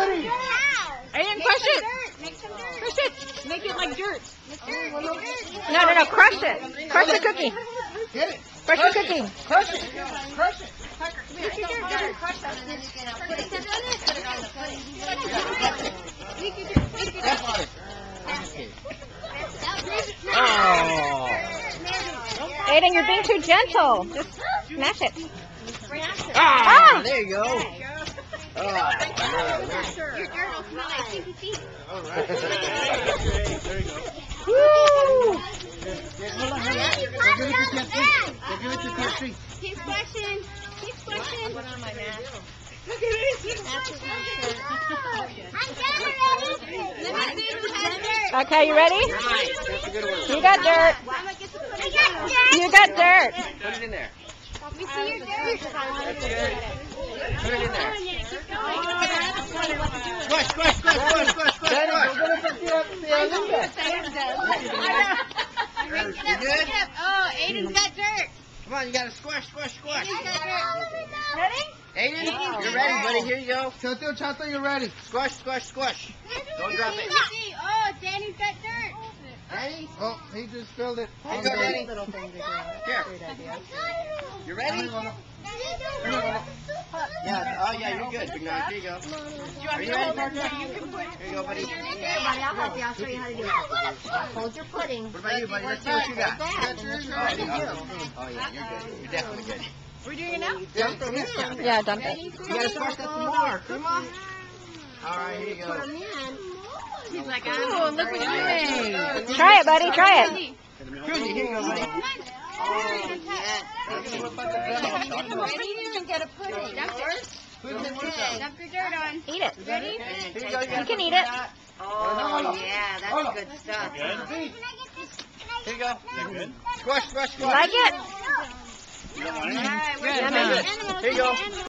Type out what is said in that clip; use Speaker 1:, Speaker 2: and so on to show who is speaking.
Speaker 1: Aiden, crush it. Crush it. Make it like dirt. No, crush it. Crush the cookie.
Speaker 2: Get it.
Speaker 1: Crush the cookie.
Speaker 2: Crush it. Crush it. That's on it.
Speaker 3: Oh.
Speaker 1: Aiden, you're being too gentle. Just smash it.
Speaker 3: Ah, there you go.
Speaker 2: All right. There you go.
Speaker 1: Woo!
Speaker 2: Give it to TFC.
Speaker 4: Keep splashing. Keep splashing.
Speaker 1: Put on my mask.
Speaker 4: Look at it. Keep splashing. I'm done already. Let me see who has dirt.
Speaker 1: Okay, you ready?
Speaker 3: That's a good one.
Speaker 1: You got dirt.
Speaker 4: I got dirt.
Speaker 1: You got dirt.
Speaker 3: Put it in there.
Speaker 4: Let me see your dirt.
Speaker 3: Put it in there.
Speaker 4: Keep going.
Speaker 2: Squash, squash, squash, squash, squash, squash. You good?
Speaker 4: Oh, Aiden's got dirt.
Speaker 2: Come on, you gotta squash, squash, squash.
Speaker 4: Aiden's got dirt. Ready?
Speaker 3: Aiden, you're ready, buddy. Here you go.
Speaker 2: Chato, you're ready.
Speaker 3: Squash, sqush, squash. Don't drop it.
Speaker 4: Oh, Danny's got dirt.
Speaker 3: Danny?
Speaker 2: Oh, he just spilled it.
Speaker 3: Here you go, Danny. Here. You ready? Yeah. Oh, yeah, you're good. Here you go. Are you ready, Parker? Here you go, buddy.
Speaker 5: Here, buddy, I'll help you. I'll show you how to do it. Hold your pudding.
Speaker 3: What about you, buddy? Let's see what you got.
Speaker 5: Like that, and that's what you do.
Speaker 3: Oh, yeah, you're good. You're definitely good.
Speaker 1: We're doing it now?
Speaker 5: Dump it in.
Speaker 1: Yeah, dump it.
Speaker 3: You gotta squash that some more. Come on. All right, here you
Speaker 5: Put
Speaker 3: go.
Speaker 5: 'em in.
Speaker 4: He's like,
Speaker 1: Ooh, look what you're doing. Try it, buddy. Try it.
Speaker 3: Cruzy, here you go, buddy.
Speaker 4: Oh, yeah.
Speaker 1: You can get a pudding.
Speaker 4: Dump your dirt on.
Speaker 1: Eat it.
Speaker 4: Ready?
Speaker 3: Here you go.
Speaker 1: You can eat it.
Speaker 5: Oh, yeah, that's good stuff.
Speaker 3: Here you go. Squash, squash,
Speaker 1: You
Speaker 3: squash.
Speaker 1: like it?
Speaker 4: All right,
Speaker 1: Good.
Speaker 4: we're
Speaker 1: Yummy.
Speaker 4: animals.
Speaker 3: Here you go.